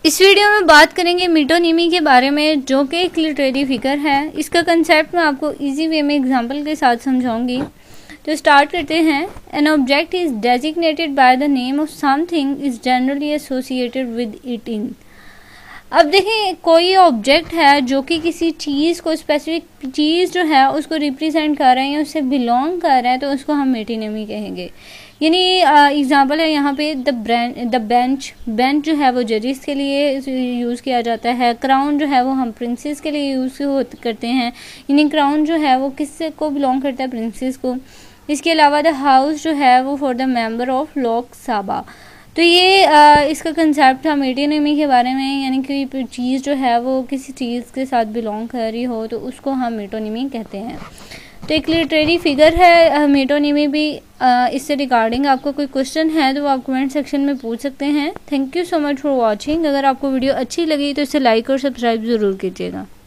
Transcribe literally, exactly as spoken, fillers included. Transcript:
इस वीडियो में बात करेंगे मीटोनिमी के बारे में, जो कि एक लिटरेरी फिगर है। इसका कंसेप्ट मैं आपको इजी वे में एग्जांपल के साथ समझाऊंगी। तो स्टार्ट करते हैं। An object is designated by the name of something is generally associated with it in. अब देखें, कोई ऑब्जेक्ट है जो कि किसी चीज़ को, स्पेसिफिक चीज़ जो है उसको रिप्रेजेंट कर रहे हैं या उससे बिलोंग कर रहे हैं, तो उसको हम मेटोनिमी कहेंगे। यानी एग्जांपल है यहाँ पे the brand the bench. Bench जो है वो जजेस के लिए यूज़ किया जाता है। क्राउन जो है वो हम प्रिंसेस के लिए यूज़ करते हैं। यानी क्राउन जो है वो किस को बिलोंग करता है, प्रिंसेस को। इसके अलावा द हाउस जो है वो फॉर द मेंबर ऑफ लोक साबा। तो ये आ, इसका कंसेप्ट था मेटोनिमी के बारे में। यानी कि चीज़ जो है वो किसी चीज़ के साथ बिलोंग कर रही हो तो उसको हम मेटोनिमी कहते हैं। तो एक लिटरेरी फिगर है मेटोनिमी भी। आ, इससे रिगार्डिंग आपको कोई क्वेश्चन है तो वो आप कमेंट सेक्शन में पूछ सकते हैं। Thank you so much for watching. अगर आपको वीडियो अच्छी लगी तो इसे लाइक और सब्सक्राइब ज़रूर कीजिएगा।